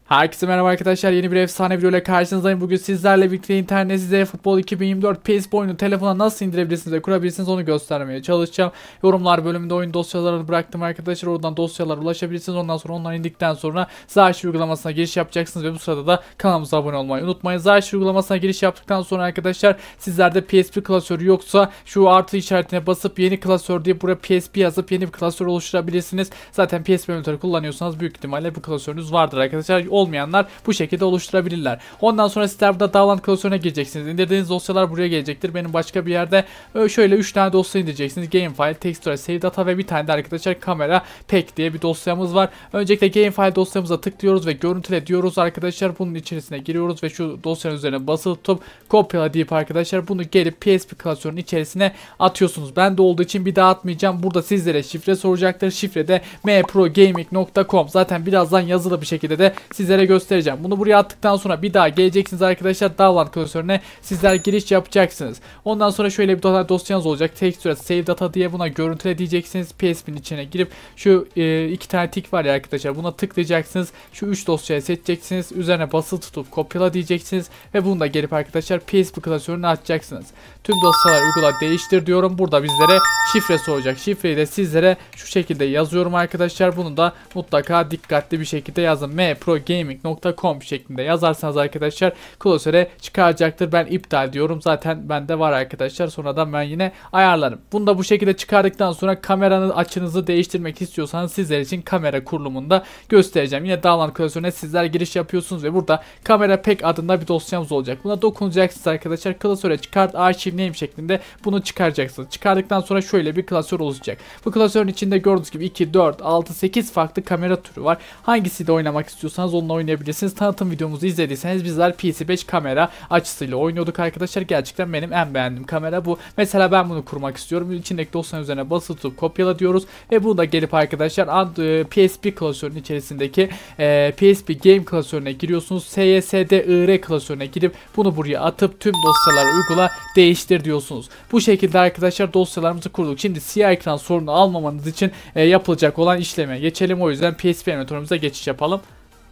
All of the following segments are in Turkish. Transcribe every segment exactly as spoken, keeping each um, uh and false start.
Herkese merhaba arkadaşlar, yeni bir efsane video ile karşınızdayım. Bugün sizlerle birlikte internet size futbol iki bin yirmi dört P E S oyunu telefona nasıl indirebilirsiniz ve kurabilirsiniz onu göstermeye çalışacağım. Yorumlar bölümünde oyun dosyalarını bıraktım arkadaşlar, oradan dosyalara ulaşabilirsiniz. Ondan sonra onlar indikten sonra Zarşif uygulamasına giriş yapacaksınız ve bu sırada da kanalımıza abone olmayı unutmayın. Zarşif uygulamasına giriş yaptıktan sonra arkadaşlar sizlerde P S P klasörü yoksa şu artı işaretine basıp yeni klasör diye buraya P S P yazıp yeni bir klasör oluşturabilirsiniz. Zaten P S P emülatörü kullanıyorsanız büyük ihtimalle bu klasörünüz vardır arkadaşlar. Olmayanlar bu şekilde oluşturabilirler. Ondan sonra sizler burada download klasörüne gireceksiniz. İndirdiğiniz dosyalar buraya gelecektir. Benim başka bir yerde şöyle üç tane dosya indireceksiniz. Game file, texture, save data ve bir tane de arkadaşlar kamera pack diye bir dosyamız var. Öncelikle game file dosyamıza tıklıyoruz ve görüntüle diyoruz arkadaşlar. Bunun içerisine giriyoruz ve şu dosyanın üzerine basılı tutup kopyala deyip arkadaşlar bunu gelip P S P klasörünün içerisine atıyorsunuz. Ben de olduğu için bir daha atmayacağım. Burada sizlere şifre soracaktır. Şifre de m pro gaming nokta com. Zaten birazdan yazılı bir şekilde de sizlere göstereceğim. Bunu buraya attıktan sonra bir daha geleceksiniz arkadaşlar. Download klasörüne sizler giriş yapacaksınız. Ondan sonra şöyle bir dosyanız olacak. Texture save data diye buna görüntüle diyeceksiniz. P S P'nin içine girip şu e, iki tane tik var ya arkadaşlar. Buna tıklayacaksınız. Şu üç dosyayı seçeceksiniz. Üzerine basılı tutup kopyala diyeceksiniz ve bunu da gelip arkadaşlar P S P klasörüne atacaksınız. Tüm dosyaları uygula değiştir diyorum. Burada bizlere şifre soracak. Şifreyi de sizlere şu şekilde yazıyorum arkadaşlar. Bunu da mutlaka dikkatli bir şekilde yazın. m pro gaming nokta com şeklinde yazarsanız arkadaşlar klasöre çıkaracaktır. Ben iptal diyorum. Zaten bende var arkadaşlar. Sonradan ben yine ayarlarım. Bunu da bu şekilde çıkardıktan sonra kameranın açınızı değiştirmek istiyorsanız sizler için kamera kurulumunda göstereceğim. Yine download klasörüne sizler giriş yapıyorsunuz ve burada kamera pack adında bir dosyamız olacak. Buna dokunacaksınız arkadaşlar. Klasöre çıkart arşiv name şeklinde bunu çıkaracaksınız. Çıkardıktan sonra şöyle bir klasör oluşacak. Bu klasörün içinde gördüğünüz gibi iki, dört, altı, sekiz farklı kamera türü var. Hangisiyle oynamak istiyorsanız onunla oynayabilirsiniz. Tanıtım videomuzu izlediyseniz bizler P C beş kamera açısıyla oynuyorduk arkadaşlar. Gerçekten benim en beğendiğim kamera bu. Mesela ben bunu kurmak istiyorum. İçindeki dosyanın üzerine basılı tutup kopyala diyoruz ve bunu da gelip arkadaşlar P S P klasörünün içerisindeki e, P S P game klasörüne giriyorsunuz. S Y S D I R klasörüne girip bunu buraya atıp tüm dosyaları uygula değiştir diyorsunuz. Bu şekilde arkadaşlar dosyalarımızı kurduk. Şimdi siyah ekran sorunu almamanız için e, yapılacak olan işleme geçelim. O yüzden P S P emülatörümüze geçiş yapalım.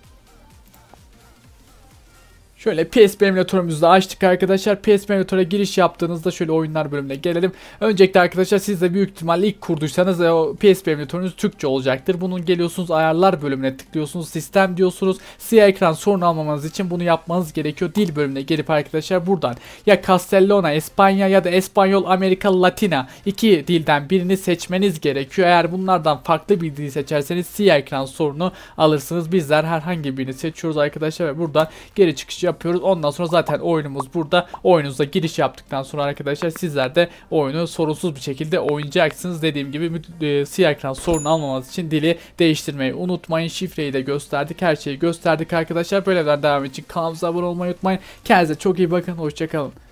Şöyle P S P emülatörümüzü de açtık arkadaşlar. P S P emülatöre giriş yaptığınızda şöyle oyunlar bölümüne gelelim. Öncelikle arkadaşlar siz de büyük ihtimalle ilk kurduysanız o P S P emülatörünüz Türkçe olacaktır. Bunun geliyorsunuz ayarlar bölümüne tıklıyorsunuz. Sistem diyorsunuz. Siyah ekran sorun almamanız için bunu yapmanız gerekiyor. Dil bölümüne gelip arkadaşlar buradan ya Castellona, Espanya ya da Espanyol, Amerika, Latina iki dilden birini seçmeniz gerekiyor. Eğer bunlardan farklı bir dil seçerseniz siyah ekran sorunu alırsınız. Bizler herhangi birini seçiyoruz arkadaşlar ve buradan geri çıkış yapıyoruz. Ondan sonra zaten oyunumuz burada. Oyununuza giriş yaptıktan sonra arkadaşlar sizler de oyunu sorunsuz bir şekilde oynayacaksınız. Dediğim gibi e, siyah ekran sorunu almamanız için dili değiştirmeyi unutmayın. Şifreyi de gösterdik. Her şeyi gösterdik arkadaşlar. Böyleler devam için kanalımıza abone olmayı unutmayın. Kendinize çok iyi bakın. Hoşçakalın.